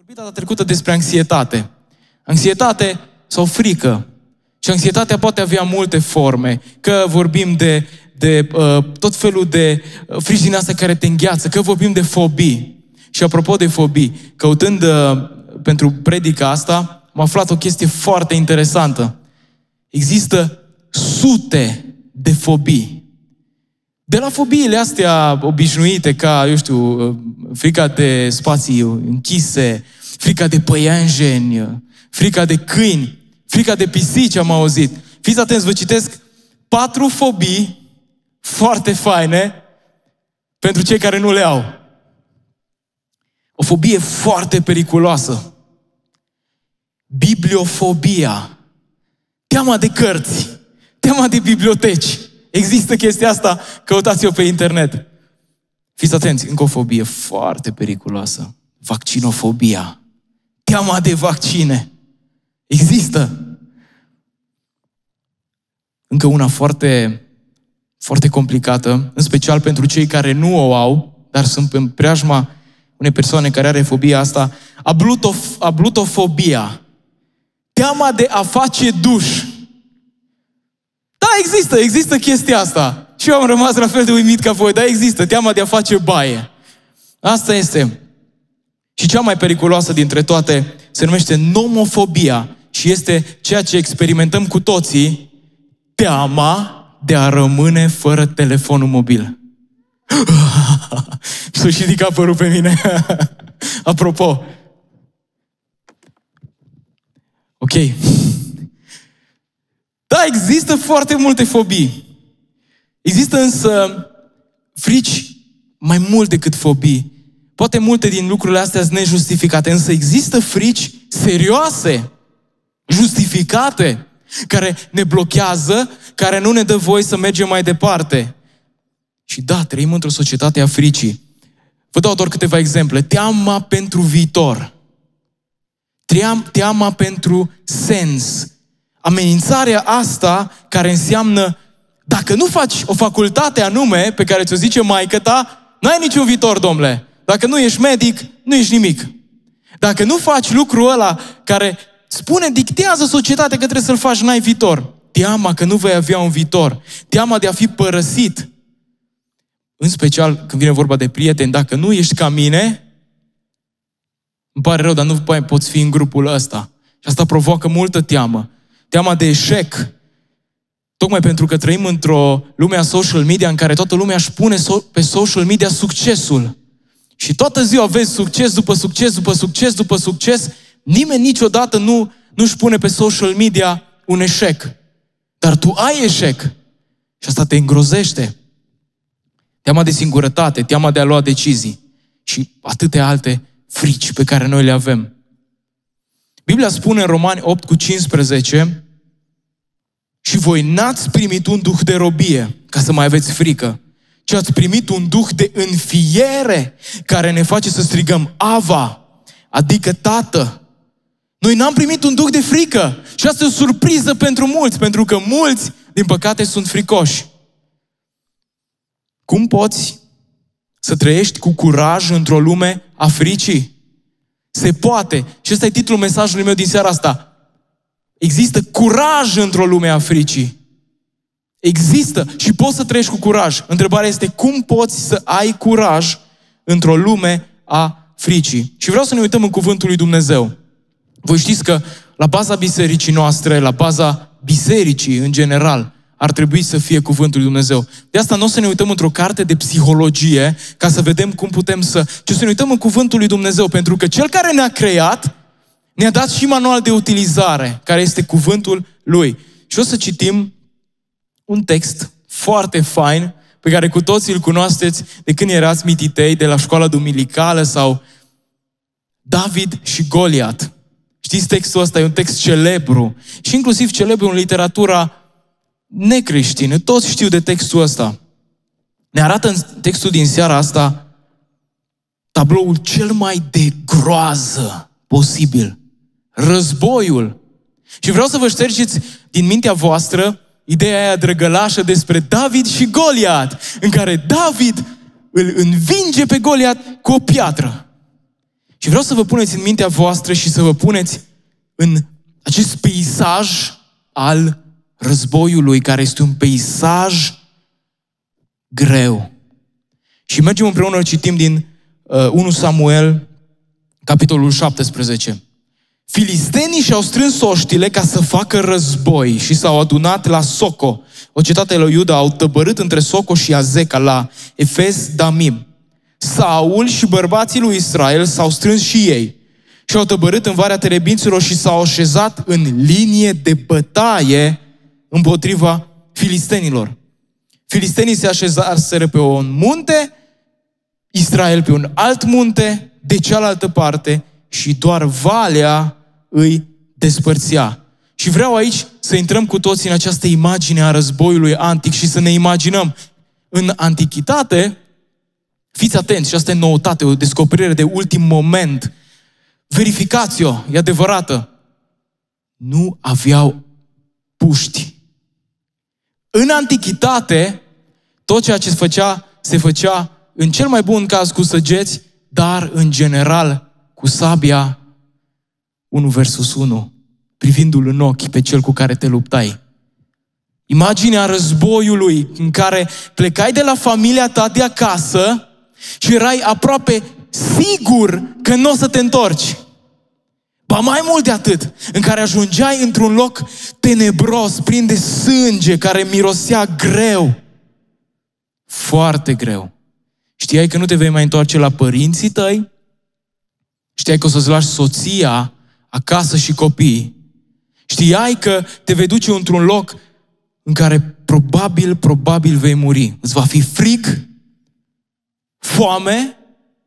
vorbit data trecută despre anxietate. Anxietate sau frică. Și anxietatea poate avea multe forme. Că vorbim de tot felul de frici din astea care te îngheață. Că vorbim de fobii. Și apropo de fobii, căutând pentru predica asta, am aflat o chestie foarte interesantă. Există sute de fobii. De la fobiile astea obișnuite, ca, eu știu, frica de spații închise, frica de păianjeni, frica de câini, frica de pisici, am auzit. Fiți atenți, vă citesc 4 fobii foarte faine pentru cei care nu le au. O fobie foarte periculoasă. Bibliofobia. Teama de cărți. Teama de biblioteci. Există chestia asta, căutați-o pe internet. Fiți atenți, încă o fobie foarte periculoasă. Vaccinofobia. Teama de vaccine. Există. Încă una foarte, foarte complicată, în special pentru cei care nu o au, dar sunt în preajma unei persoane care are fobia asta, ablutofobia. Teama de a face duș. Da, există chestia asta. Și eu am rămas la fel de uimit ca voi, dar există, teama de a face baie. Asta este. Și cea mai periculoasă dintre toate se numește nomofobia și este ceea ce experimentăm cu toții, teama de a rămâne fără telefonul mobil. S-a și ridicat părul pe mine. Apropo. Ok. Da, există foarte multe fobii. Există însă frici mai mult decât fobii. Poate multe din lucrurile astea sunt nejustificate, însă există frici serioase, justificate, care ne blochează, care nu ne dă voie să mergem mai departe. Și da, trăim într-o societate a fricii. Vă dau doar câteva exemple. Teama pentru viitor. Teama pentru sens. Amenințarea asta care înseamnă, dacă nu faci o facultate anume pe care ți-o zice maică-ta, n-ai niciun viitor, domnule. Dacă nu ești medic, nu ești nimic. Dacă nu faci lucrul ăla care dictează societatea că trebuie să-l faci, n-ai viitor. Teama că nu vei avea un viitor. Teama de a fi părăsit. În special când vine vorba de prieteni, dacă nu ești ca mine, îmi pare rău, dar nu poți fi în grupul ăsta. Și asta provoacă multă teamă. Teama de eșec. Tocmai pentru că trăim într-o lume a social media în care toată lumea își pune pe social media succesul. Și toată ziua vezi succes după succes, după succes, după succes. Nimeni niciodată nu își pune pe social media un eșec. Dar tu ai eșec. Și asta te îngrozește. Teama de singurătate, teama de a lua decizii și atâtea alte frici pe care noi le avem. Biblia spune în Romani 8:15: și voi n-ați primit un duh de robie ca să mai aveți frică, ci ați primit un duh de înfiere care ne face să strigăm Ava, adică Tată. Noi n-am primit un duh de frică și asta e o surpriză pentru mulți, pentru că mulți, din păcate, sunt fricoși. Cum poți să trăiești cu curaj într-o lume a fricii? Se poate. Și ăsta e titlul mesajului meu din seara asta. Există curaj într-o lume a fricii. Există și poți să trăiești cu curaj. Întrebarea este cum poți să ai curaj într-o lume a fricii. Și vreau să ne uităm în Cuvântul lui Dumnezeu. Voi știți că la baza bisericii noastre, la baza bisericii în general, ar trebui să fie Cuvântul lui Dumnezeu. De asta nu o să ne uităm într-o carte de psihologie ca să vedem cum putem ci să ne uităm în Cuvântul lui Dumnezeu, pentru că Cel care ne-a creat ne-a dat și manual de utilizare, care este Cuvântul Lui. Și o să citim un text foarte fain, pe care cu toții îl cunoașteți de când erați mititei, de la școala duminicală sau David și Goliat. Știți textul ăsta? E un text celebru. Și inclusiv celebru în literatura necreștină. Toți știu de textul ăsta. Ne arată în textul din seara asta tabloul cel mai de groază posibil. Războiul. Și vreau să vă ștergeți din mintea voastră ideea aia drăgălașă despre David și Goliat, în care David îl învinge pe Goliat cu o piatră. Și vreau să vă puneți în mintea voastră și să vă puneți în acest peisaj al războiului, care este un peisaj greu. Și mergem împreună, citim din 1 Samuel, capitolul 17. Filistenii și-au strâns oștile ca să facă război și s-au adunat la Soco, o cetate lui Iuda, au tăbărât între Soco și Azeca la Efes Damim. Saul și bărbații lui Israel s-au strâns și ei și au tăbărât în Valea Terebinților și s-au așezat în linie de bătaie împotriva filistenilor. Filistenii se așezaseră pe un munte, Israel pe un alt munte, de cealaltă parte, și doar valea îi despărțea. Și vreau aici să intrăm cu toții în această imagine a războiului antic și să ne imaginăm. În antichitate, fiți atenți, și asta e noutate, o descoperire de ultim moment, verificați-o, e adevărată, nu aveau puști. În antichitate, tot ceea ce se făcea în cel mai bun caz cu săgeți, dar în general cu sabia 1 versus 1, privindu-l în ochi pe cel cu care te luptai. Imaginea războiului în care plecai de la familia ta de acasă și erai aproape sigur că nu o să te întorci. Ba mai mult de atât, în care ajungeai într-un loc tenebros, plin de sânge, care mirosea greu. Foarte greu. Știai că nu te vei mai întoarce la părinții tăi? Știai că o să-ți lași soția acasă și copiii? Știai că te vei duce într-un loc în care probabil vei muri. Îți va fi frig, foame,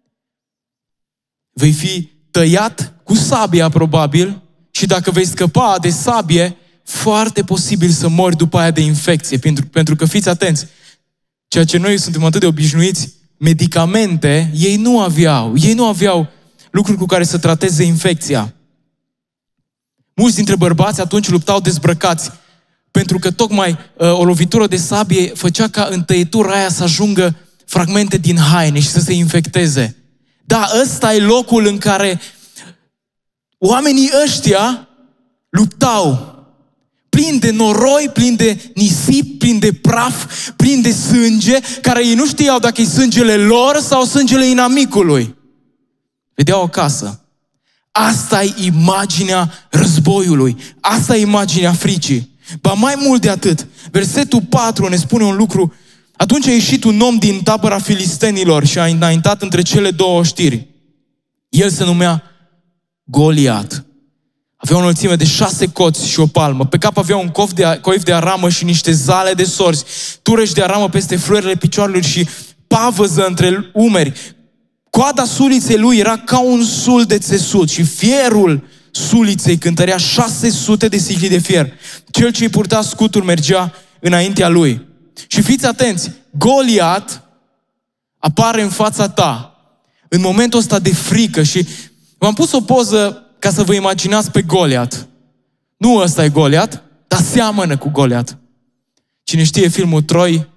vei fi tăiat cu sabia probabil și dacă vei scăpa de sabie, foarte posibil să mori după aia de infecție. Pentru că fiți atenți, ceea ce noi suntem atât de obișnuiți, medicamente, ei nu aveau lucruri cu care să trateze infecția. Mulți dintre bărbați atunci luptau dezbrăcați, pentru că tocmai o lovitură de sabie făcea ca în tăietura aia să ajungă fragmente din haine și să se infecteze. Da, ăsta e locul în care oamenii ăștia luptau, plin de noroi, plin de nisip, plin de praf, plin de sânge, care ei nu știau dacă e sângele lor sau sângele inamicului. Vedeau o casă. Asta e imaginea războiului. Asta e imaginea fricii. Ba mai mult de atât, versetul 4 ne spune un lucru. Atunci a ieșit un om din tabăra filistenilor și a înaintat între cele două oștiri. El se numea Goliat. Avea o înălțime de 6 coți și o palmă. Pe cap avea un coif de aramă și niște zale de sorți, tureși de aramă peste fluierele picioarelor și pavăză între umeri. Coada suliței lui era ca un sul de țesut și fierul suliței cântărea 600 de sicli de fier. Cel ce îi purta scutul mergea înaintea lui. Și fiți atenți, Goliat apare în fața ta în momentul ăsta de frică și v-am pus o poză ca să vă imaginați pe Goliat. Nu ăsta e Goliat, dar seamănă cu Goliat. Cine știe filmul Troi,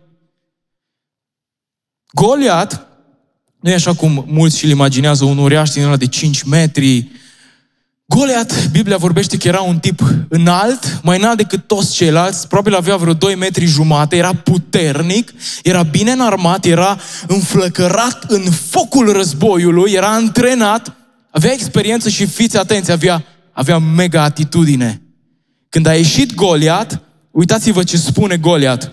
Goliat nu e așa cum mulți și-l imaginează, un uriaș din ăla de 5 metri. Goliat, Biblia vorbește că era un tip înalt, mai înalt decât toți ceilalți, probabil avea vreo 2 metri jumate, era puternic, era bine înarmat, era înflăcărat în focul războiului, era antrenat, avea experiență și fiți atenți, avea mega atitudine. Când a ieșit Goliat, uitați-vă ce spune Goliat.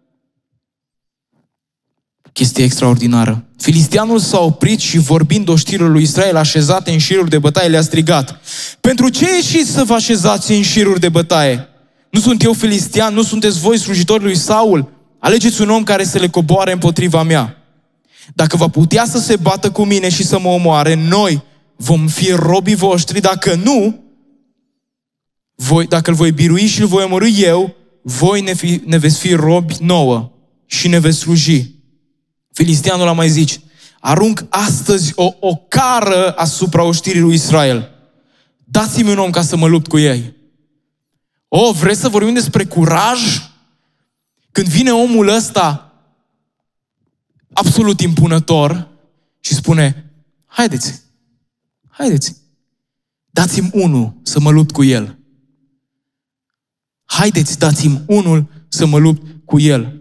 Chestie extraordinară. Filisteanul s-a oprit și vorbind oștirilor lui Israel așezate în șiruri de bătaie le-a strigat: pentru ce ieșiți să vă așezați în șiruri de bătaie? Nu sunt eu filistean, nu sunteți voi slujitori lui Saul? Alegeți un om care să le coboare împotriva mea. Dacă va putea să se bată cu mine și să mă omoare, noi vom fi robii voștri, dacă nu, dacă îl voi birui și îl voi omorî eu, voi ne veți fi robi nouă și ne veți sluji. Filisteanul a mai zice: arunc astăzi o ocară asupra oștirii lui Israel. Dați-mi un om ca să mă lupt cu ei. Vreți să vorbim despre curaj? Când vine omul ăsta absolut impunător și spune: haideți, dați-mi unul să mă lupt cu el. Haideți, dați-mi unul să mă lupt cu el.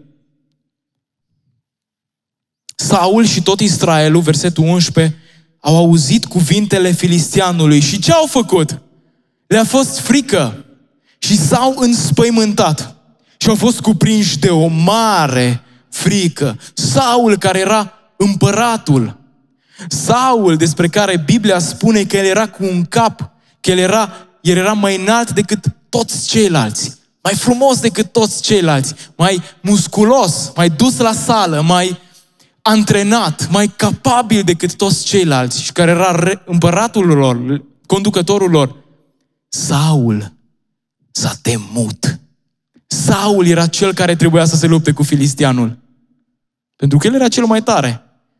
Saul și tot Israelul, versetul 11, au auzit cuvintele filisteanului și ce au făcut? Le-a fost frică și s-au înspăimântat și au fost cuprinși de o mare frică. Saul, care era împăratul, Saul, despre care Biblia spune că el era cu un cap, că el era mai înalt decât toți ceilalți, mai frumos decât toți ceilalți, mai musculos, mai dus la sală, mai antrenat, mai capabil decât toți ceilalți și care era împăratul lor, conducătorul lor. Saul s-a temut. Saul era cel care trebuia să se lupte cu filisteanul. Pentru că el era cel mai tare.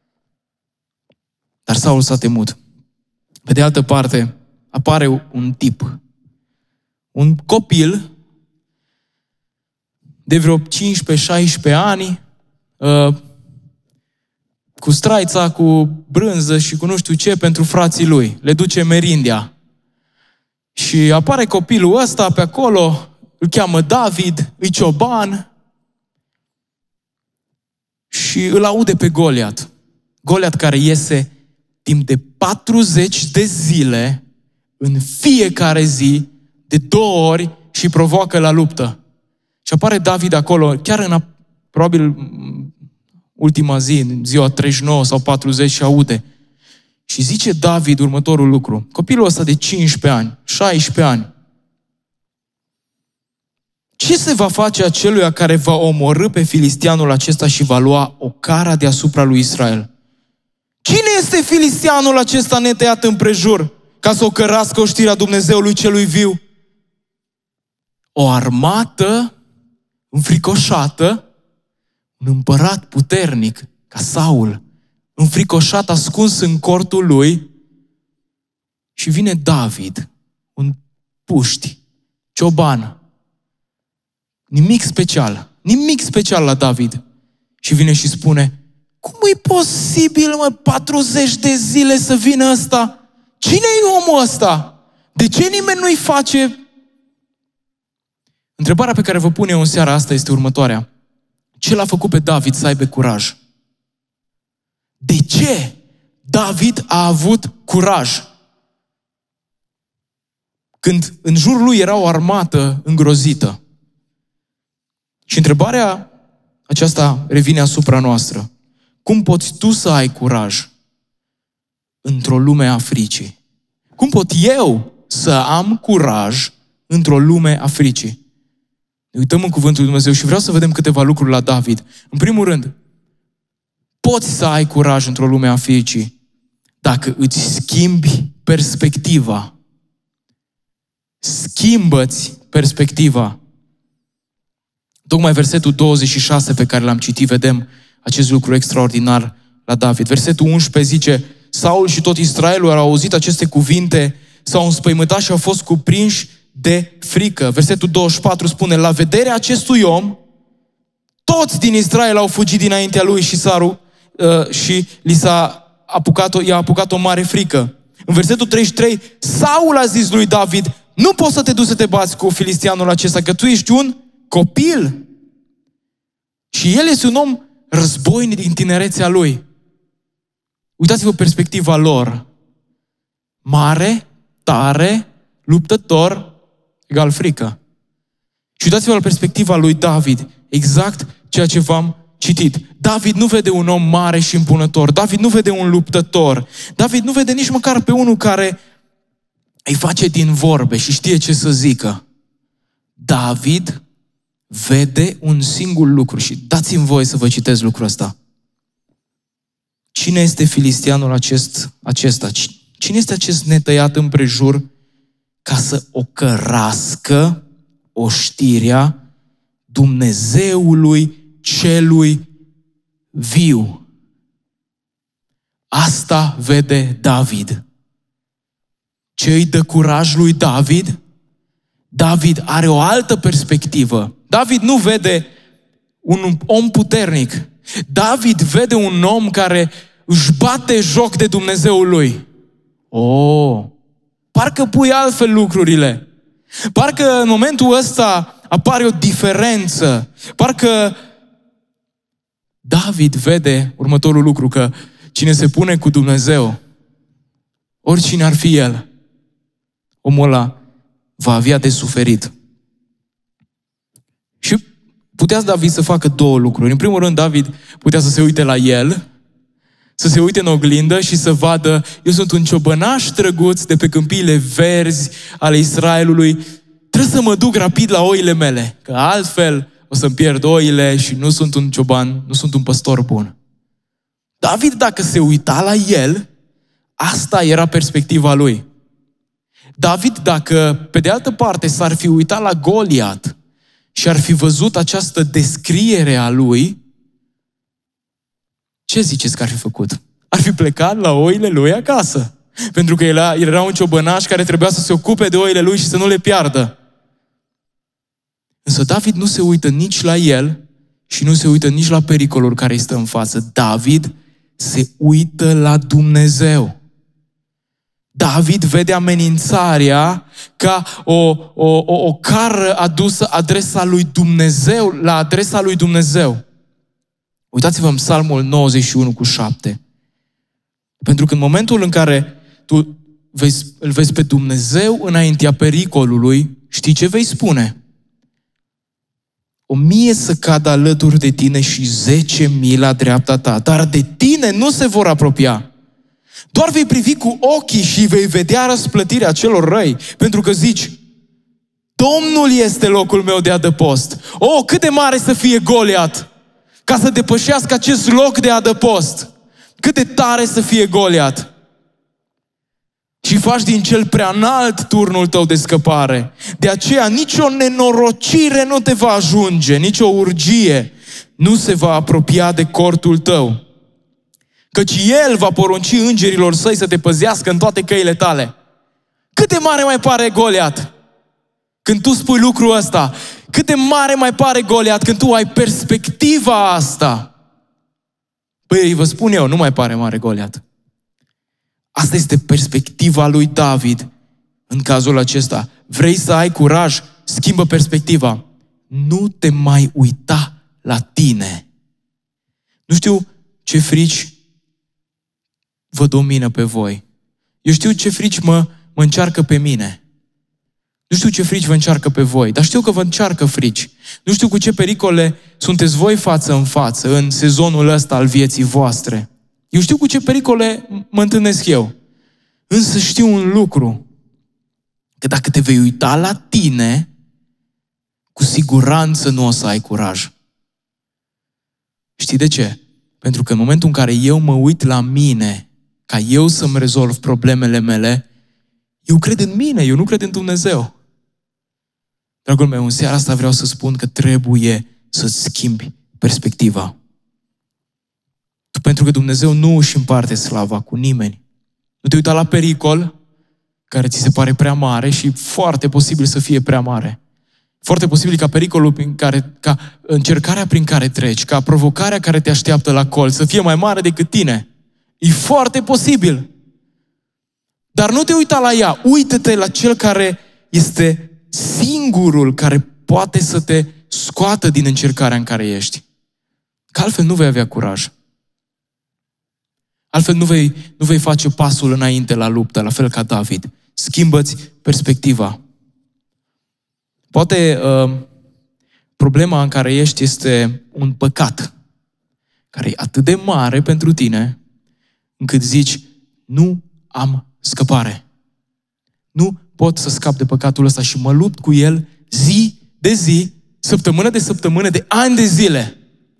Dar Saul s-a temut. Pe de altă parte, apare un tip. Un copil de vreo 15-16 ani, cu straița, cu brânză și cu nu știu ce pentru frații lui. Le duce merindea. Și apare copilul ăsta pe acolo, îl cheamă David, îi cioban și îl aude pe Goliat. Goliat care iese timp de 40 de zile, în fiecare zi, de 2 ori și provoacă la luptă. Și apare David acolo, chiar în probabil ultima zi, ziua 39 sau 40 și aude. Și zice David următorul lucru. Copilul ăsta de 15 ani, 16 ani. Ce se va face aceluia care va omorî pe filisteanul acesta și va lua ocara deasupra lui Israel? Cine este filisteanul acesta netăiat împrejur ca să ocărască oștirea Dumnezeului celui viu? O armată înfricoșată, un împărat puternic ca Saul, înfricoșat, ascuns în cortul lui, și vine David, un puști, cioban. Nimic special la David. Și vine și spune, cum e posibil, 40 de zile să vină ăsta? Cine e omul ăsta? De ce nimeni nu-i face? Întrebarea pe care vă pun eu în seara asta este următoarea. Ce l-a făcut pe David să aibă curaj? De ce David a avut curaj? Când în jurul lui era o armată îngrozită. Și întrebarea aceasta revine asupra noastră. Cum poți tu să ai curaj într-o lume a fricii? Cum pot eu să am curaj într-o lume a fricii? Ne uităm în Cuvântul lui Dumnezeu și vreau să vedem câteva lucruri la David. În primul rând, poți să ai curaj într-o lume a fricii dacă îți schimbi perspectiva. Schimbă-ți perspectiva. Tocmai versetul 26 pe care l-am citit, vedem acest lucru extraordinar la David. Versetul 11 zice, Saul și tot Israelul au auzit aceste cuvinte, s-au înspăimântat și au fost cuprinși de frică. Versetul 24 spune, la vederea acestui om, toți din Israel au fugit dinaintea lui și i-a apucat o mare frică. În versetul 33, Saul a zis lui David, nu poți să te duci să te bați cu filisteanul acesta, că tu ești un copil. Și el este un om războinic din tinerețea lui. Uitați-vă perspectiva lor. Mare, tare, luptător, egal frică. Și uitați-vă la perspectiva lui David. Exact ceea ce v-am citit. David nu vede un om mare și impunător. David nu vede un luptător. David nu vede nici măcar pe unul care îi face din vorbe și știe ce să zică. David vede un singur lucru și dați-mi voie să vă citesc lucrul ăsta. Cine este filisteanul acesta? Cine este acest netăiat împrejur ca să ocărască oștirea Dumnezeului celui viu? Asta vede David. Ce îi dă curaj lui David? David are o altă perspectivă. David nu vede un om puternic. David vede un om care își bate joc de Dumnezeul lui. Parcă pui altfel lucrurile. Parcă în momentul ăsta apare o diferență. Parcă David vede următorul lucru, că cine se pune cu Dumnezeu, oricine ar fi el, omul ăla va avea de suferit. Și putea David să facă două lucruri. În primul rând, David putea să se uite la el, să se uite în oglindă și să vadă, eu sunt un ciobănaș drăguț de pe câmpiile verzi ale Israelului, trebuie să mă duc rapid la oile mele, că altfel o să-mi pierd oile și nu sunt un cioban, nu sunt un păstor bun. David, dacă se uita la el, asta era perspectiva lui. David, dacă pe de altă parte s-ar fi uitat la Goliat și ar fi văzut această descriere a lui, ce ziceți că ar fi făcut? Ar fi plecat la oile lui acasă. Pentru că el era un ciobănaș care trebuia să se ocupe de oile lui și să nu le piardă. Însă David nu se uită nici la el și nu se uită nici la pericolul care îi stă în față. David se uită la Dumnezeu. David vede amenințarea ca o cară adusă adresa lui Dumnezeu, la adresa lui Dumnezeu. Uitați-vă în Psalmul 91:7. Pentru că în momentul în care tu îl vezi pe Dumnezeu înaintea pericolului, știi ce vei spune? 1000 să cadă alături de tine și 10.000 la dreapta ta, dar de tine nu se vor apropia. Doar vei privi cu ochii și vei vedea răsplătirea celor răi, pentru că zici, Domnul este locul meu de adăpost. Cât de mare să fie Goliat ca să depășească acest loc de adăpost. Cât de tare să fie Goliat. Și faci din cel prea înalt turnul tău de scăpare. De aceea nicio nenorocire nu te va ajunge, nicio urgie nu se va apropia de cortul tău. Căci El va porunci îngerilor săi să te păzească în toate căile tale. Cât de mare mai pare Goliat? Când tu spui lucrul ăsta, cât de mare mai pare Goliat când tu ai perspectiva asta? Păi vă spun eu, nu mai pare mare Goliat. Asta este perspectiva lui David în cazul acesta. Vrei să ai curaj? Schimbă perspectiva. Nu te mai uita la tine. Nu știu ce frici vă domină pe voi. Eu știu ce frici mă încearcă pe mine. Nu știu ce frici vă încearcă pe voi, dar știu că vă încearcă frici. Nu știu cu ce pericole sunteți voi față în față în sezonul ăsta al vieții voastre. Eu știu cu ce pericole mă întâlnesc eu. Însă știu un lucru, că dacă te vei uita la tine, cu siguranță nu o să ai curaj. Știi de ce? Pentru că în momentul în care eu mă uit la mine, ca eu să-mi rezolv problemele mele, eu cred în mine, eu nu cred în Dumnezeu. Dragul meu, în seara asta vreau să spun că trebuie să-ți schimbi perspectiva. Pentru că Dumnezeu nu își împarte slava cu nimeni. Nu te uita la pericol care ți se pare prea mare și foarte posibil să fie prea mare. Foarte posibil ca pericolul ca încercarea prin care treci, ca provocarea care te așteaptă la colț să fie mai mare decât tine. E foarte posibil. Dar nu te uita la ea, uită-te la cel care este singurul care poate să te scoată din încercarea în care ești. Că altfel nu vei avea curaj. Altfel nu vei face pasul înainte la luptă, la fel ca David. Schimbă-ți perspectiva. Poate problema în care ești este un păcat care e atât de mare pentru tine încât zici, nu am scăpare. Nu pot să scap de păcatul ăsta și mă lupt cu el zi de zi, săptămână de săptămână, de ani de zile.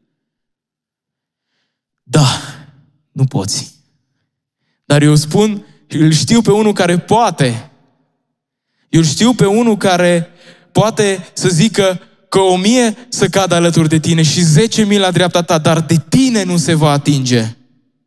Da, nu poți. Dar eu spun, îl știu pe unul care poate. Eu știu pe unul care poate să zică că 1000 să cadă alături de tine și 10.000 la dreapta ta, dar de tine nu se va atinge.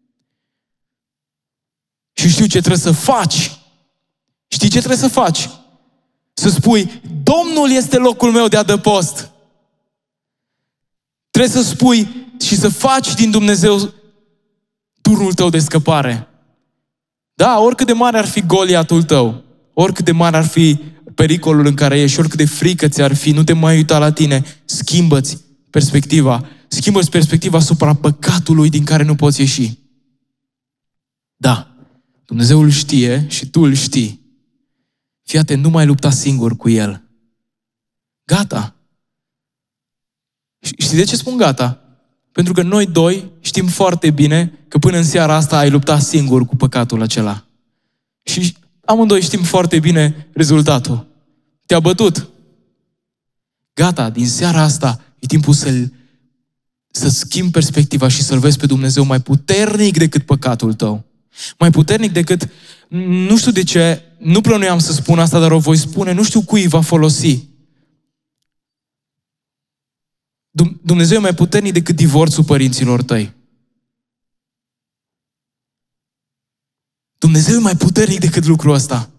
Și știu ce trebuie să faci. Știi ce trebuie să faci? Să spui, Domnul este locul meu de adăpost. Trebuie să spui și să faci din Dumnezeu turnul tău de scăpare. Da, oricât de mare ar fi Goliatul tău, oricât de mare ar fi pericolul în care ești, oricât de frică ți-ar fi, nu te mai uita la tine, schimbă-ți perspectiva. Schimbă-ți perspectiva asupra păcatului din care nu poți ieși. Da, Dumnezeu îl știe și tu îl știi. Fii atent, nu mai lupta singur cu el. Gata. Știi de ce spun gata? Pentru că noi doi știm foarte bine că până în seara asta ai luptat singur cu păcatul acela. Și amândoi știm foarte bine rezultatul. Te-a bătut. Gata, din seara asta e timpul să schimbi perspectiva și să-L vezi pe Dumnezeu mai puternic decât păcatul tău. Mai puternic decât, nu știu de ce, nu plănuiam să spun asta, dar o voi spune, nu știu cui va folosi. Dumnezeu e mai puternic decât divorțul părinților tăi. Dumnezeu e mai puternic decât lucrul ăsta.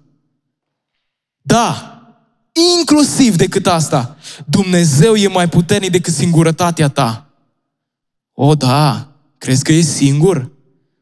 Da, inclusiv decât asta. Dumnezeu e mai puternic decât singurătatea ta. O, da, crezi că e singur?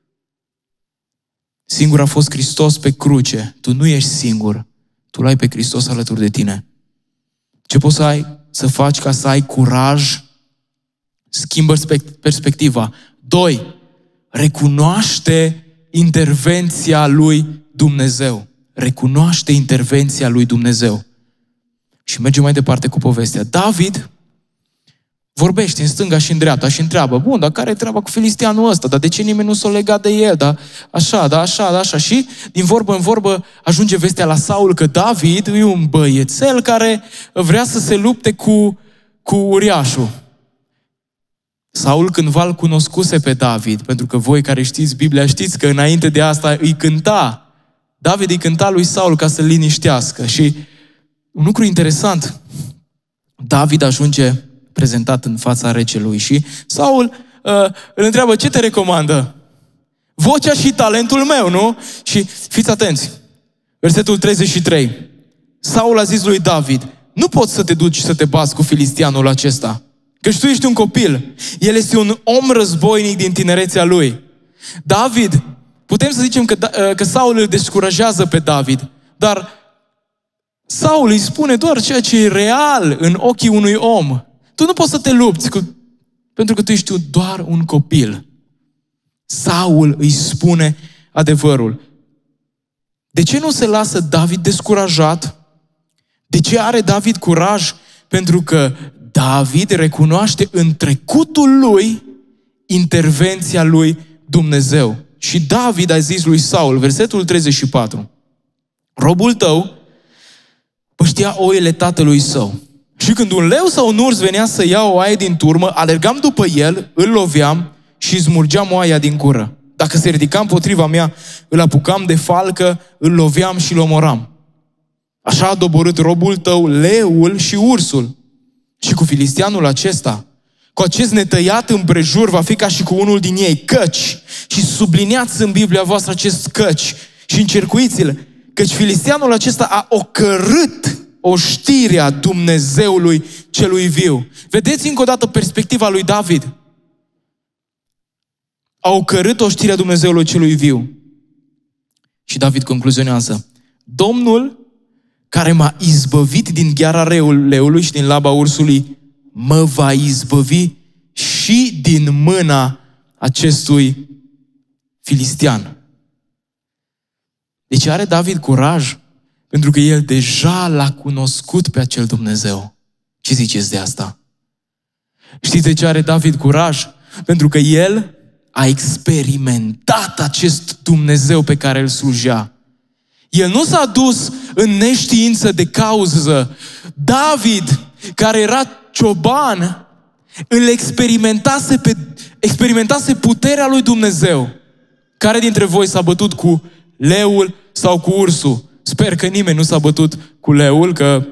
Singur a fost Hristos pe cruce. Tu nu ești singur. Tu l-ai pe Hristos alături de tine. Ce poți să faci ca să ai curaj? Schimbă perspectiva. 2. Recunoaște intervenția lui Dumnezeu. Recunoaște intervenția lui Dumnezeu. Și mergem mai departe cu povestea. David vorbește în stânga și în dreapta și întreabă, bun, dar care e treaba cu filisteanul ăsta? Dar de ce nimeni nu s-a legat de el? Dar așa. Și din vorbă în vorbă ajunge vestea la Saul că David e un băiețel care vrea să se lupte cu uriașul. Saul cândva îl cunoscuse pe David, pentru că voi care știți Biblia știți că înainte de asta îi cânta. David îi cânta lui Saul ca să-l liniștească. Și un lucru interesant, David ajunge prezentat în fața regelui și Saul îl întreabă, ce te recomandă? Vocea și talentul meu, nu? Și fiți atenți, versetul 33. Saul a zis lui David, nu poți să te duci să te bați cu filisteanul acesta, căci tu ești un copil. El este un om războinic din tinerețea lui. David, putem să zicem că Saul îl descurajează pe David, dar Saul îi spune doar ceea ce e real în ochii unui om. Tu nu poți să te lupți pentru că tu ești doar un copil. Saul îi spune adevărul. De ce nu se lasă David descurajat? De ce are David curaj? Pentru că David recunoaște în trecutul lui intervenția lui Dumnezeu. Și David a zis lui Saul, versetul 34, robul tău păștea oile tatălui său. Și când un leu sau un urs venea să ia o oaie din turmă, alergam după el, îl loveam și îi smurgeam oaia din cură. Dacă se ridica împotriva mea, îl apucam de falcă, îl loveam și îl omoram. Așa a doborât robul tău leul și ursul. Și cu filisteanul acesta, cu acest netăiat împrejur, va fi ca și cu unul din ei, căci, și subliniați în Biblia voastră acest căci și încercuiți-l, căci filisteanul acesta a ocărât oștirea Dumnezeului celui viu. Vedeți încă o dată perspectiva lui David. A ocărât oștirea Dumnezeului celui viu. Și David concluzionează, Domnul care m-a izbăvit din gheara leului și din laba ursului, mă va izbăvi și din mâna acestui filistean. Deci are David curaj? Pentru că el deja l-a cunoscut pe acel Dumnezeu. Ce ziceți de asta? Știți de ce are David curaj? Pentru că el a experimentat acest Dumnezeu pe care îl slujea. El nu s-a dus în neștiință de cauză. David, care era cioban, îl experimentase puterea lui Dumnezeu. Care dintre voi s-a bătut cu leul sau cu ursul? Sper că nimeni nu s-a bătut cu leul, că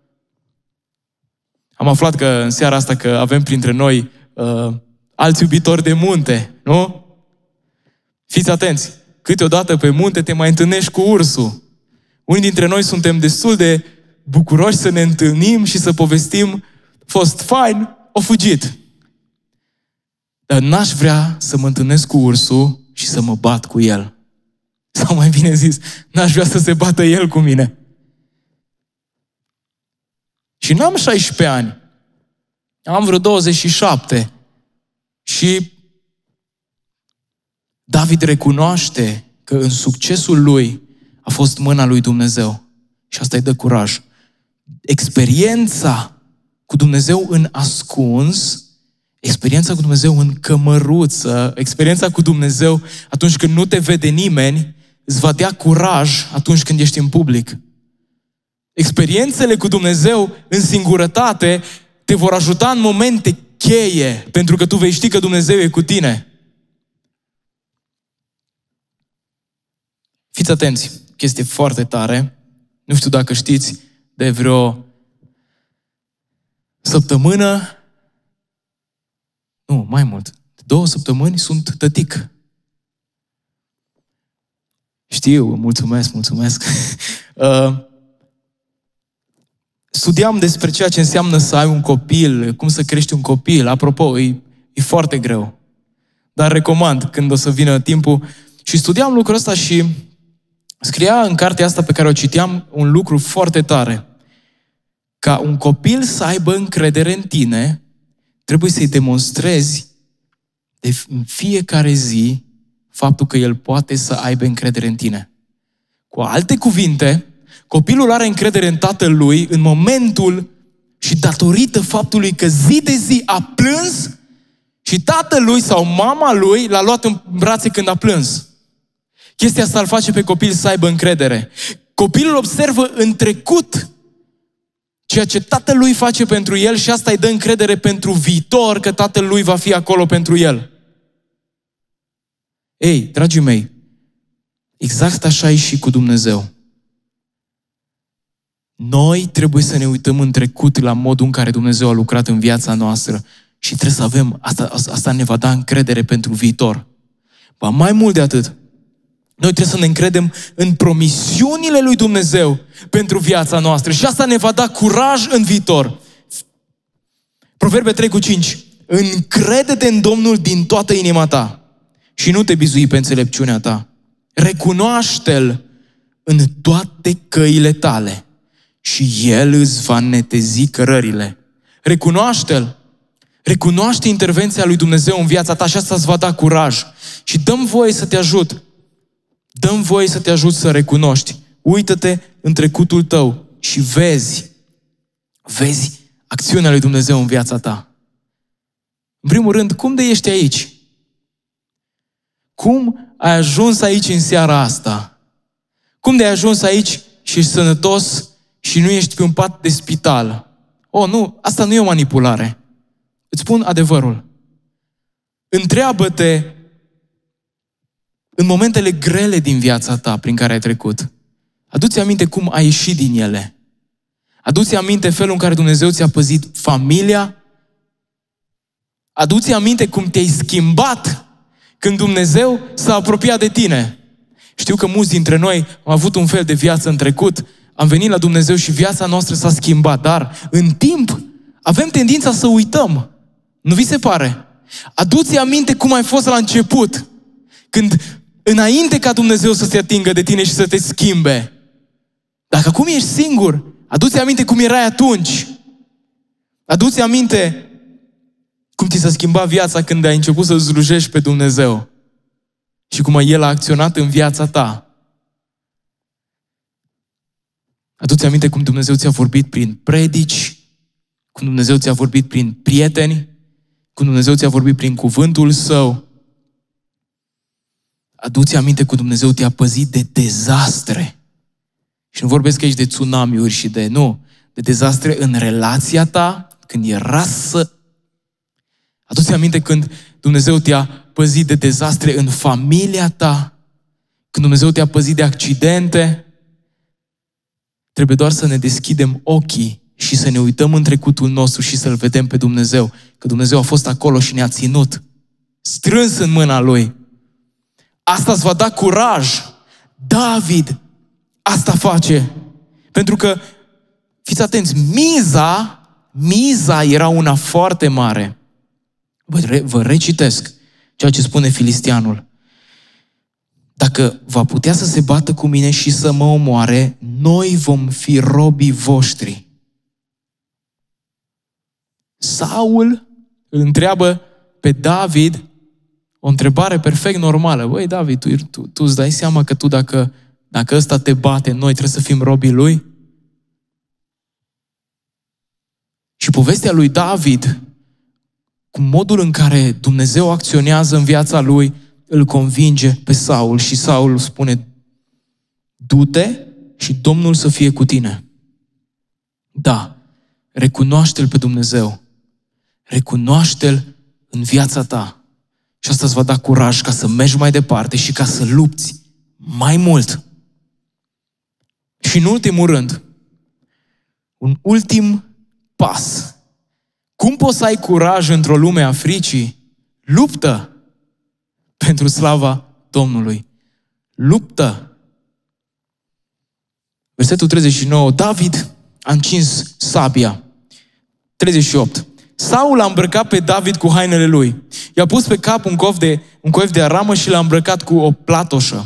am aflat că în seara asta că avem printre noi alți iubitori de munte, nu? Fiți atenți! Câteodată pe munte te mai întâlnești cu ursul. Unii dintre noi suntem destul de bucuroși să ne întâlnim și să povestim, fost fain, o fugit. Dar n-aș vrea să mă întâlnesc cu ursul și să mă bat cu el. Sau mai bine zis, n-aș vrea să se bată el cu mine. Și n-am 16 ani. Am vreo 27. Și David recunoaște că în succesul lui a fost mâna lui Dumnezeu. Și asta îi dă curaj. Experiența cu Dumnezeu în ascuns, experiența cu Dumnezeu în cămăruță, experiența cu Dumnezeu atunci când nu te vede nimeni, îți va dea curaj atunci când ești în public. Experiențele cu Dumnezeu în singurătate te vor ajuta în momente cheie, pentru că tu vei ști că Dumnezeu e cu tine. Fiți atenți, chestie foarte tare. Nu știu dacă știți, de vreo săptămână, nu, mai mult, 2 săptămâni sunt tătic. Știu, mulțumesc. Studiam despre ceea ce înseamnă să ai un copil, cum să crești un copil. Apropo, e foarte greu. Dar recomand când o să vină timpul. Și studiam lucrul ăsta și scria în cartea asta pe care o citeam un lucru foarte tare. Ca un copil să aibă încredere în tine, trebuie să-i demonstrezi în fiecare zi faptul că el poate să aibă încredere în tine. Cu alte cuvinte, copilul are încredere în tatăl lui în momentul și datorită faptului că zi de zi a plâns și tatăl lui sau mama lui l-a luat în brațe când a plâns. Chestia asta îl face pe copil să aibă încredere. Copilul observă în trecut ceea ce tatăl lui face pentru el și asta îi dă încredere pentru viitor că tatăl lui va fi acolo pentru el. Ei, dragii mei, exact așa e și cu Dumnezeu. Noi trebuie să ne uităm în trecut la modul în care Dumnezeu a lucrat în viața noastră și trebuie să avem, asta ne va da încredere pentru viitor. Ba mai mult de atât, noi trebuie să ne încredem în promisiunile lui Dumnezeu pentru viața noastră și asta ne va da curaj în viitor. Proverbe 3:5. Încrede-te în Domnul din toată inima ta și nu te bizui pe înțelepciunea ta. Recunoaște-L în toate căile tale și El îți va netezi cărările. Recunoaște-L. Recunoaște intervenția lui Dumnezeu în viața ta și asta îți va da curaj. Și dă-mi voie să te ajut. Dă-mi voie să te ajut să recunoști. Uită-te în trecutul tău și vezi acțiunea lui Dumnezeu în viața ta. În primul rând, cum de ești aici? Cum ai ajuns aici în seara asta? Cum de ai ajuns aici și ești sănătos și nu ești pe un pat de spital? Oh, nu, asta nu e o manipulare. Îți spun adevărul. Întreabă-te în momentele grele din viața ta prin care ai trecut. Adu-ți aminte cum ai ieșit din ele. Adu-ți aminte felul în care Dumnezeu ți-a păzit familia. Adu-ți aminte cum te-ai schimbat când Dumnezeu s-a apropiat de tine. Știu că mulți dintre noi am avut un fel de viață în trecut, am venit la Dumnezeu și viața noastră s-a schimbat, dar în timp avem tendința să uităm. Nu vi se pare? Adu-ți aminte cum ai fost la început, când înainte ca Dumnezeu să se atingă de tine și să te schimbe. Dacă acum ești singur, adu-ți aminte cum erai atunci. Adu-ți aminte cum ți s-a schimbat viața când ai început să slujești pe Dumnezeu și cum El a acționat în viața ta. Adu-ți aminte cum Dumnezeu ți-a vorbit prin predici, cum Dumnezeu ți-a vorbit prin prieteni, cum Dumnezeu ți-a vorbit prin cuvântul Său. Adu-ți aminte cum Dumnezeu te-a păzit de dezastre. Și nu vorbesc aici de tsunamiuri și de dezastre în relația ta, când era să... Adu-ți aminte când Dumnezeu te-a păzit de dezastre în familia ta, când Dumnezeu te-a păzit de accidente. Trebuie doar să ne deschidem ochii și să ne uităm în trecutul nostru și să-L vedem pe Dumnezeu. Că Dumnezeu a fost acolo și ne-a ținut strâns în mâna Lui. Asta îți va da curaj. David asta face. Pentru că, fiți atenți, miza era una foarte mare. Vă recitesc ceea ce spune filisteanul. dacă va putea să se bată cu mine și să mă omoare, noi vom fi robii voștri. Saul îl întreabă pe David o întrebare perfect normală. Băi, David, tu îți dai seama că tu dacă ăsta te bate, noi trebuie să fim robii lui? Și povestea lui David, cu modul în care Dumnezeu acționează în viața lui, îl convinge pe Saul și Saul spune: du-te și Domnul să fie cu tine. Da, recunoaște-L pe Dumnezeu. Recunoaște-L în viața ta. Și asta îți va da curaj ca să mergi mai departe și ca să lupți mai mult. Și în ultimul rând, un ultim pas. Cum poți să ai curaj într-o lume a fricii? Luptă pentru slava Domnului. Luptă. Versetul 39. David a încins sabia. 38. Saul a îmbrăcat pe David cu hainele lui. I-a pus pe cap un coif de aramă și l-a îmbrăcat cu o platoșă.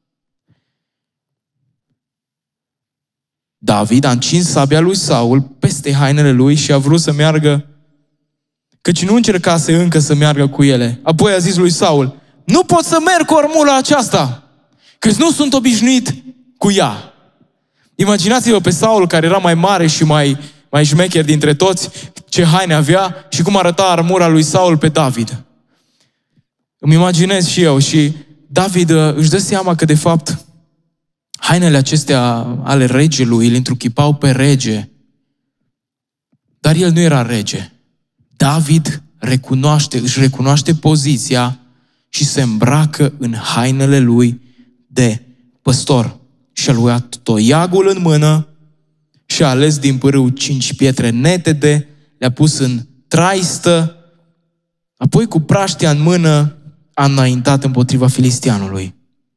David a încins sabia lui Saul peste hainele lui și a vrut să meargă, căci nu încercase încă să meargă cu ele. Apoi a zis lui Saul: nu pot să merg cu armura aceasta, căci nu sunt obișnuit cu ea. Imaginați-vă pe Saul, care era mai mare și mai șmecher dintre toți, ce haine avea și cum arăta armura lui Saul pe David. Îmi imaginez și eu. Și David își dă seama că de fapt hainele acestea ale regelui îl întruchipau pe rege, dar el nu era rege. David își recunoaște poziția și se îmbracă în hainele lui de păstor. Și-a luat toiagul în mână și a ales din pârâu 5 pietre netede, le-a pus în traistă, apoi cu praștia în mână a înaintat împotriva filisteanului.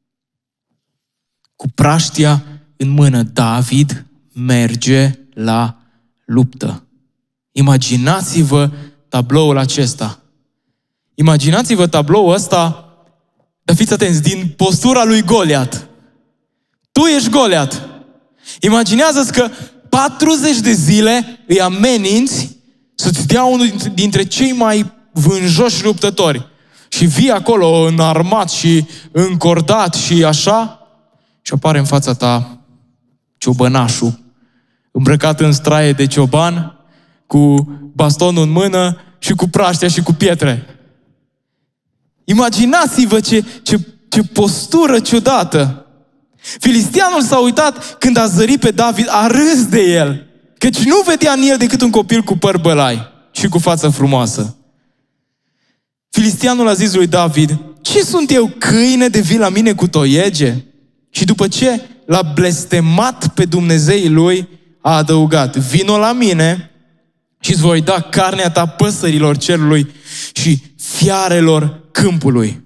Cu praștia în mână, David merge la luptă. Imaginați-vă tabloul acesta. Imaginați-vă tabloul ăsta, dar fiți atenți, din postura lui Goliat. Tu ești Goliat. Imaginează-ți că 40 de zile îi ameninți să-ți dea unul dintre cei mai vânjoși luptători. Și vii acolo înarmat și încordat și așa, și apare în fața ta ciobănașul, îmbrăcat în straie de cioban, cu bastonul în mână și cu praștea și cu pietre. Imaginați-vă ce postură ciudată! Filisteanul s-a uitat când a zărit pe David, a râs de el, căci nu vedea în el decât un copil cu păr bălai și cu față frumoasă. Filisteanul a zis lui David: ce sunt eu, câine, de vii la mine cu toiege? Și după ce l-a blestemat pe Dumnezeii lui, a adăugat: vino la mine și îți voi da carnea ta păsărilor cerului și fiarelor câmpului.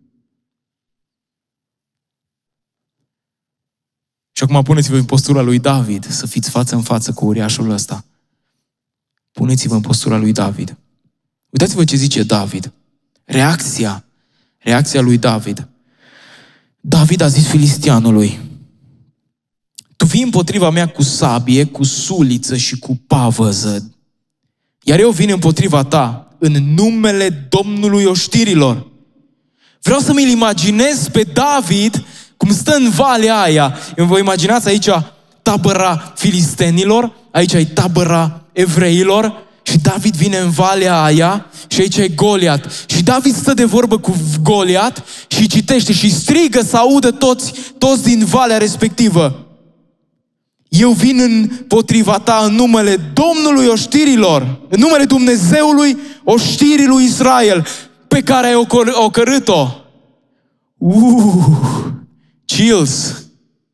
Și acum puneți-vă în postura lui David, să fiți față în față cu uriașul ăsta. Puneți-vă în postura lui David. Uitați-vă ce zice David. Reacția lui David. David a zis filisteanului: tu vii împotriva mea cu sabie, cu suliță și cu pavăză, iar eu vin împotriva ta în numele Domnului oștirilor. Vreau să mi-l imaginez pe David cum stă în valea aia. Vă imaginați aici tabăra filistenilor, aici e tabăra evreilor și David vine în valea aia și aici e Goliat. Și David stă de vorbă cu Goliat și citește și strigă să audă toți din valea respectivă: eu vin împotriva ta în numele Domnului oștirilor, în numele Dumnezeului oștirii lui Israel, pe care ai ocărât-o. Chills!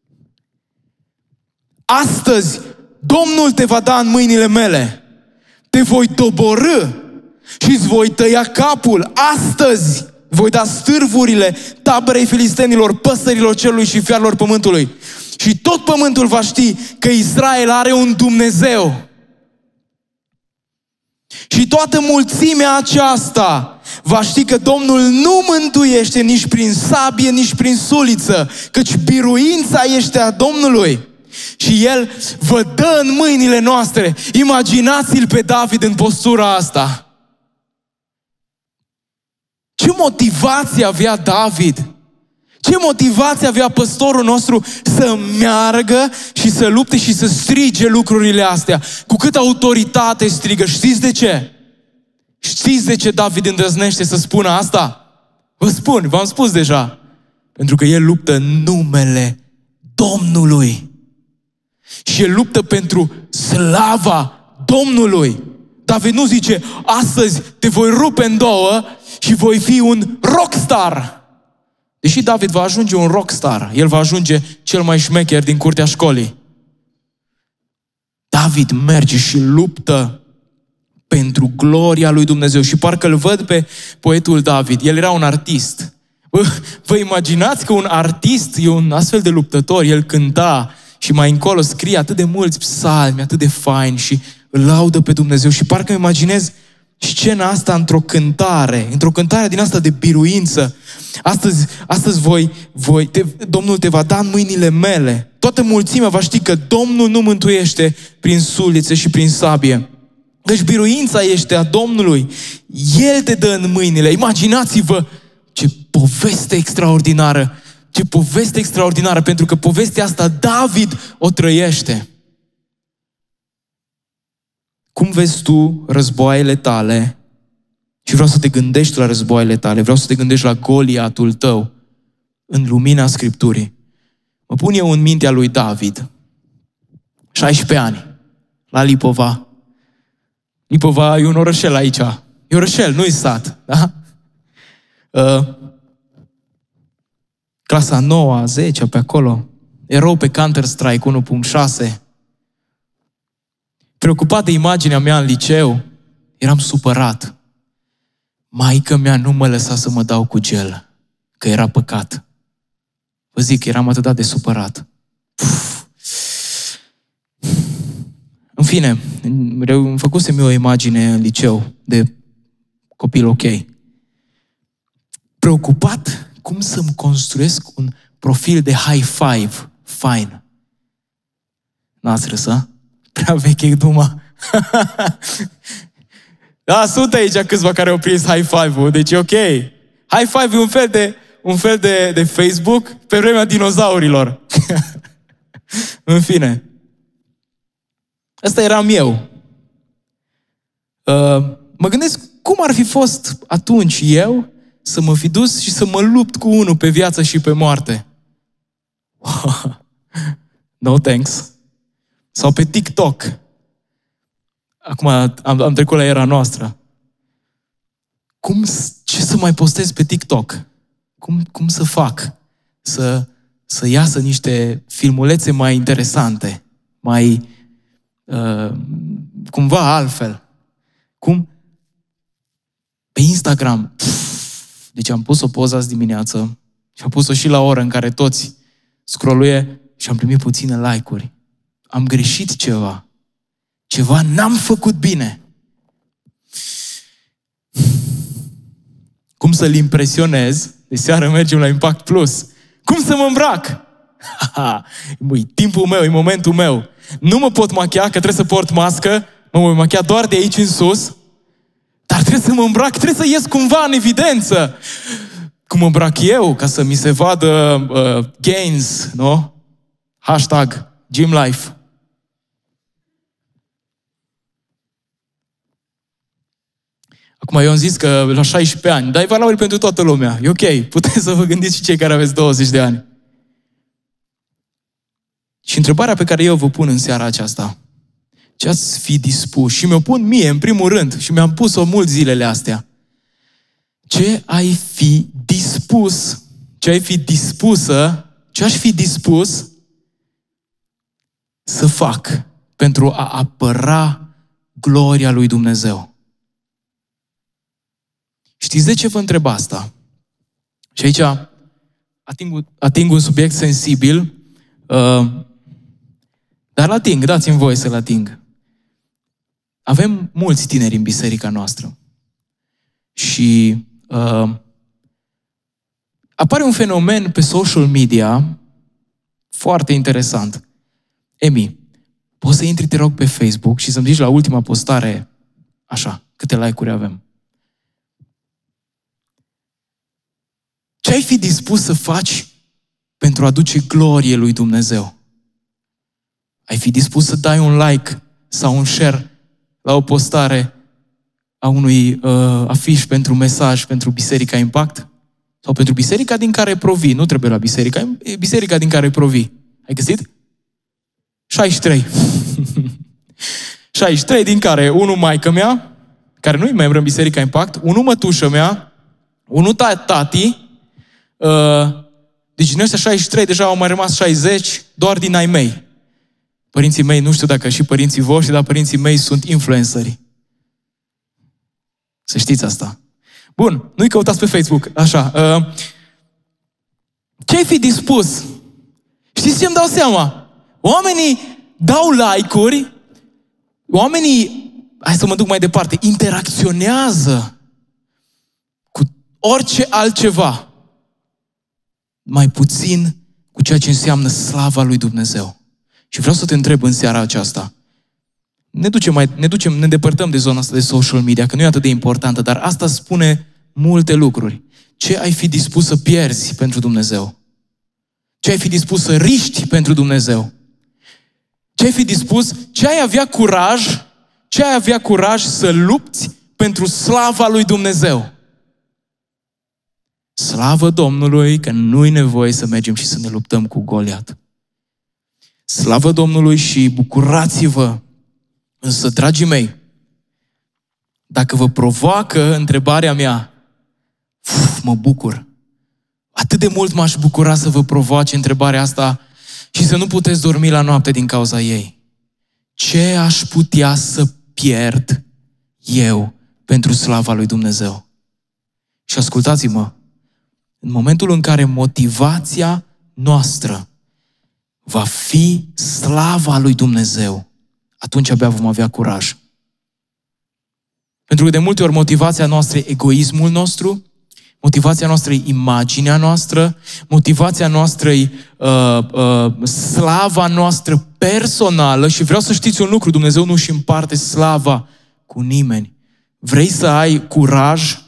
Astăzi Domnul te va da în mâinile mele. Te voi doborî și îți voi tăia capul. Astăzi voi da stârvurile taberei filistenilor, păsărilor cerului și fiarelor pământului. Și tot pământul va ști că Israel are un Dumnezeu. Și toată mulțimea aceasta va ști că Domnul nu mântuiește nici prin sabie, nici prin suliță, căci biruința este a Domnului. Și El vă dă în mâinile noastre. Imaginați-l pe David în postura asta. Ce motivație avea David? Ce motivație avea păstorul nostru să meargă și să lupte și să strige lucrurile astea? Cu câtă autoritate strigă. Știți de ce? Știți de ce David îndrăznește să spună asta? Vă spun, v-am spus deja. Pentru că el luptă în numele Domnului. Și el luptă pentru slava Domnului. David nu zice, astăzi te voi rupe în două și voi fi un rockstar. Deși David va ajunge un rockstar, el va ajunge cel mai șmecher din curtea școlii. David merge și luptă pentru gloria lui Dumnezeu. Și parcă îl văd pe poetul David. El era un artist. Vă imaginați că un artist e un astfel de luptător. El cânta și mai încolo scrie atât de mulți psalmi, atât de faini și îl laudă pe Dumnezeu. Și parcă îmi imaginez scena asta într-o cântare din asta de biruință. Astăzi Domnul te va da în mâinile mele. Toată mulțimea va ști că Domnul nu mântuiește prin sulițe și prin sabie. Deci biruința este a Domnului. El te dă în mâinile. Imaginați-vă ce poveste extraordinară. Ce poveste extraordinară, pentru că povestea asta David o trăiește. Cum vezi tu războaiele tale? Și vreau să te gândești la războaiele tale, vreau să te gândești la Goliatul tău în lumina Scripturii. Mă pun eu în mintea lui David, 16 ani, la Lipova. Lipova e un orășel aici. E orășel, nu-i sat. Da? Clasa 9, 10, pe acolo. Erou pe Counter-Strike 1.6. Preocupat de imaginea mea în liceu, eram supărat. Maică-mea nu mă lăsa să mă dau cu gel, că era păcat. Vă zic, eram atât de supărat. În fine, îmi făcusem eu o imagine în liceu de copil ok. Preocupat cum să-mi construiesc un profil de high five fine. N-ați râs, a? Prea veche e Duma. Da, sunt aici câțiva care au prins high five-ul, deci e ok. High five e un fel de Facebook pe vremea dinozaurilor. În fine. Ăsta eram eu. Mă gândesc cum ar fi fost atunci eu să mă fi dus și să mă lupt cu unul pe viață și pe moarte. No thanks. Sau pe TikTok. Acum am trecut la era noastră. Ce să mai postez pe TikTok? Cum să fac? Să iasă niște filmulețe mai interesante, mai cumva altfel. Cum? Pe Instagram. Deci am pus o poză azi dimineață și am pus-o și la oră în care toți scrolluie și am primit puține like-uri. Am greșit ceva. Ceva n-am făcut bine. Cum să-l impresionez? De seară mergem la Impact Plus. Cum să mă îmbrac? E timpul meu, e momentul meu. Nu mă pot machia, că trebuie să port mască. Mă voi machia doar de aici în sus. Dar trebuie să mă îmbrac, trebuie să ies cumva în evidență. Cum mă îmbrac eu, ca să mi se vadă gains, nu? Hashtag GymLife. Acum, eu am zis că la 16 ani, dar e valabil pentru toată lumea. E ok, puteți să vă gândiți și cei care aveți 20 de ani. Și întrebarea pe care eu vă pun în seara aceasta, ce ați fi dispus? Și mi-o pun mie, în primul rând, și mi-am pus-o mult zilele astea. Ce ai fi dispus? Ce ai fi dispusă? Ce aș fi dispus să fac pentru a apăra gloria lui Dumnezeu? Știți de ce vă întreb asta? Și aici ating un subiect sensibil, dar l-ating, dați-mi voie să-l ating. Avem mulți tineri în biserica noastră. Și apare un fenomen pe social media foarte interesant. Emi, poți să intri, te rog, pe Facebook și să-mi zici la ultima postare, așa, câte like-uri avem. Ce ai fi dispus să faci pentru a aduce glorie lui Dumnezeu? Ai fi dispus să dai un like sau un share la o postare a unui afiș pentru mesaj pentru Biserica Impact? Sau pentru biserica din care provii? Nu trebuie la biserica, e biserica din care provii. Ai găsit? 63. 63, din care unul maică mea, care nu-i membru în Biserica Impact, unul mătușă mea, unul tati, deci din ăștia 63 deja au mai rămas 60 doar din ai mei. Părinții mei, nu știu dacă și părinții voștri, dar părinții mei sunt influenceri. Să știți asta. Bun, nu-i căutați pe Facebook. Așa. Ce ai fi dispus? Știți ce îmi dau seama? Oamenii dau like-uri, oamenii, hai să mă duc mai departe, interacționează cu orice altceva, mai puțin cu ceea ce înseamnă slava lui Dumnezeu. Și vreau să te întreb în seara aceasta. Ne depărtăm de zona asta de social media, că nu e atât de importantă, dar asta spune multe lucruri. Ce ai fi dispus să pierzi pentru Dumnezeu? Ce ai fi dispus să riști pentru Dumnezeu? Ce ai fi dispus? Ce ai avea curaj să lupți pentru slava lui Dumnezeu? Slavă Domnului că nu-i nevoie să mergem și să ne luptăm cu Goliat. Slavă Domnului și bucurați-vă. Însă, dragii mei, dacă vă provoacă întrebarea mea, mă bucur. Atât de mult m-aș bucura să vă provoace întrebarea asta și să nu puteți dormi la noapte din cauza ei. Ce aș putea să pierd eu pentru slava lui Dumnezeu? Și ascultați-mă, în momentul în care motivația noastră va fi slava lui Dumnezeu, atunci abia vom avea curaj. Pentru că de multe ori motivația noastră e egoismul nostru, motivația noastră e imaginea noastră, motivația noastră e slava noastră personală și vreau să știți un lucru, Dumnezeu nu își împarte slava cu nimeni. Vrei să ai curaj?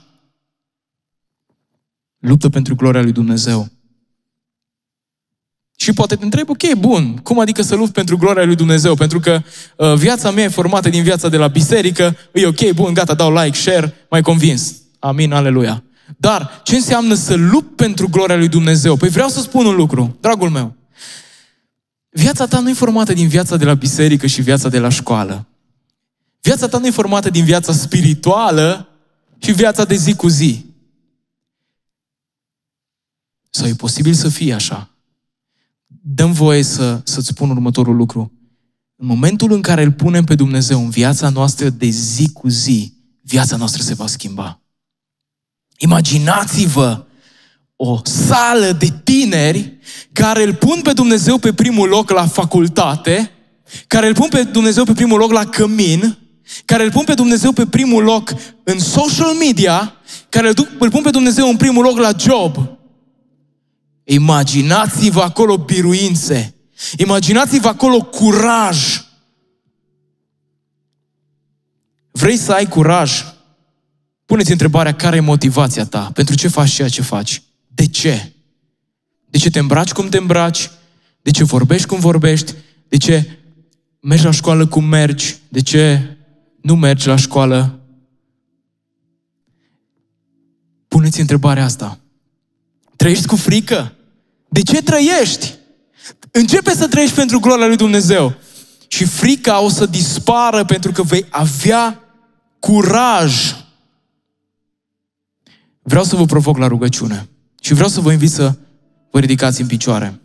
Luptă pentru gloria lui Dumnezeu. Și poate te întreb, ok, bun, cum adică să lupt pentru gloria lui Dumnezeu? Pentru că viața mea e formată din viața de la biserică, e ok, bun, gata, dau like, share, mai convins. Amin, aleluia. Dar ce înseamnă să lupt pentru gloria lui Dumnezeu? Păi vreau să spun un lucru, dragul meu. Viața ta nu e formată din viața de la biserică și viața de la școală. Viața ta nu e formată din viața spirituală și viața de zi cu zi. Sau e posibil să fie așa? Dă-mi voie să-ți spun următorul lucru. În momentul în care îl punem pe Dumnezeu în viața noastră de zi cu zi, viața noastră se va schimba. Imaginați-vă o sală de tineri care îl pun pe Dumnezeu pe primul loc la facultate, care îl pun pe Dumnezeu pe primul loc la cămin, care îl pun pe Dumnezeu pe primul loc în social media, care îl pun pe Dumnezeu în primul loc la job. Imaginați-vă acolo biruințe. Imaginați-vă acolo curaj. Vrei să ai curaj? Puneți întrebarea, care e motivația ta? Pentru ce faci ceea ce faci? De ce? De ce te îmbraci cum te îmbraci? De ce vorbești cum vorbești? De ce mergi la școală cum mergi? De ce nu mergi la școală? Puneți întrebarea asta. Trăiești cu frică? De ce trăiești? Începe să trăiești pentru gloria lui Dumnezeu. Și frica o să dispară pentru că vei avea curaj. Vreau să vă provoc la rugăciune. Și vreau să vă invit să vă ridicați în picioare.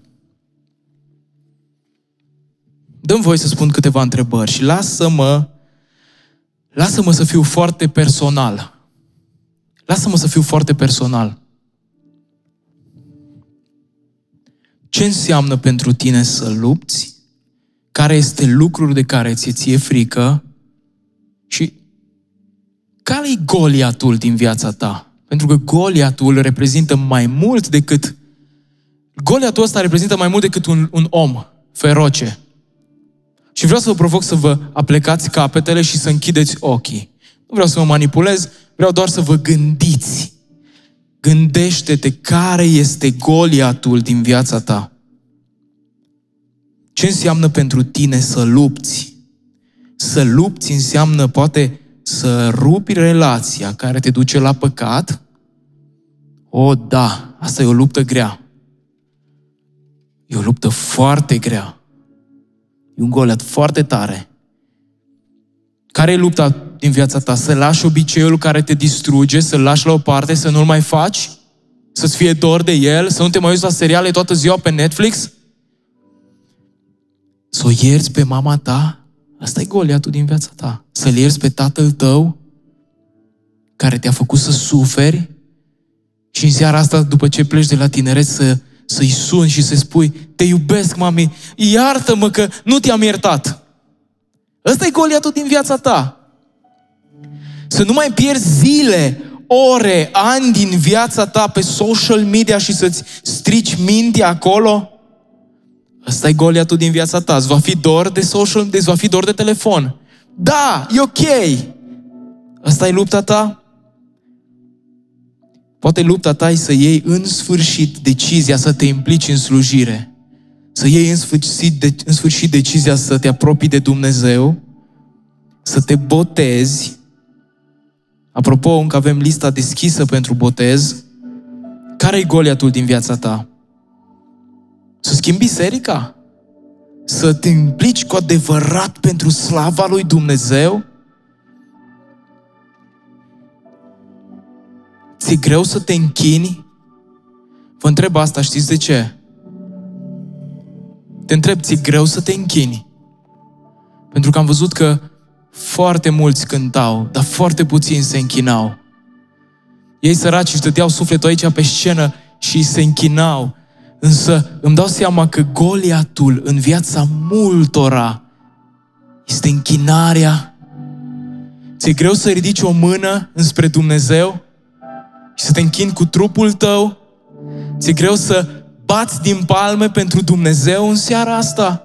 Dă-mi voie să spun câteva întrebări și lasă-mă să fiu foarte personal. Lasă-mă să fiu foarte personal. Ce înseamnă pentru tine să lupți? Care este lucrul de care ți-e frică? Și care e Goliatul din viața ta? Pentru că Goliatul reprezintă mai mult decât... Goliatul ăsta reprezintă mai mult decât un om feroce. Și vreau să vă provoc să vă aplecați capetele și să închideți ochii. Nu vreau să mă manipulez, vreau doar să vă gândiți. Gândește-te care este Goliatul din viața ta. Ce înseamnă pentru tine să lupți? Să lupți înseamnă poate să rupi relația care te duce la păcat. O, da, asta e o luptă grea. E o luptă foarte grea. E un Goliat foarte tare. Care e lupta din viața ta? Să lași obiceiul care te distruge, să-l lași la o parte, să nu-l mai faci? Să-ți fie dor de el? Să nu te mai uiți la seriale toată ziua pe Netflix? Să o ierți pe mama ta? Asta e Goliatul din viața ta. Să-l ierți pe tatăl tău care te-a făcut să suferi și în seara asta, după ce pleci de la tineret, să-i suni și să-i spui: te iubesc, mami, iartă-mă că nu te-am iertat. Ăsta e Goliatul din viața ta. Să nu mai pierzi zile, ore, ani din viața ta pe social media și să-ți strici mintea acolo. Ăsta e Goliatul din viața ta. Îți va fi dor de social, îți va fi dor de telefon. Da, e ok. Ăsta e lupta ta? Poate lupta ta e să iei în sfârșit decizia să te implici în slujire. Să iei în sfârșit decizia să te apropii de Dumnezeu, să te botezi. Apropo, încă avem lista deschisă pentru botez. Care e Goliatul din viața ta? Să schimbi biserica? Să te implici cu adevărat pentru slava lui Dumnezeu? Ți-e greu să te închini? Vă întreb asta, știți de ce? Te întreb, ți-e greu să te închini? Pentru că am văzut că foarte mulți cântau, dar foarte puțini se închinau. Ei săraci își dădeau sufletul aici pe scenă și se închinau. Însă îmi dau seama că Goliatul în viața multora este închinarea. Ți-e greu să ridici o mână înspre Dumnezeu și să te închini cu trupul tău? Ți-e greu să bați din palme pentru Dumnezeu în seara asta?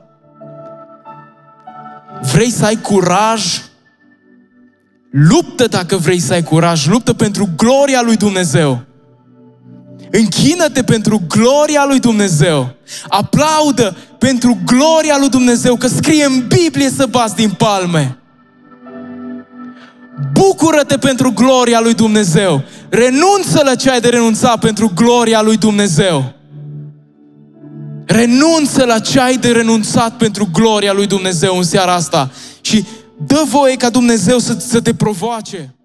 Vrei să ai curaj? Luptă dacă vrei să ai curaj. Luptă pentru gloria lui Dumnezeu. Închină-te pentru gloria lui Dumnezeu. Aplaudă pentru gloria lui Dumnezeu, că scrie în Biblie să bați din palme. Bucură-te pentru gloria lui Dumnezeu. Renunță la ce ai de renunțat pentru gloria lui Dumnezeu. Renunță la ce ai de renunțat pentru gloria lui Dumnezeu în seara asta. Și dă voie ca Dumnezeu să te provoace.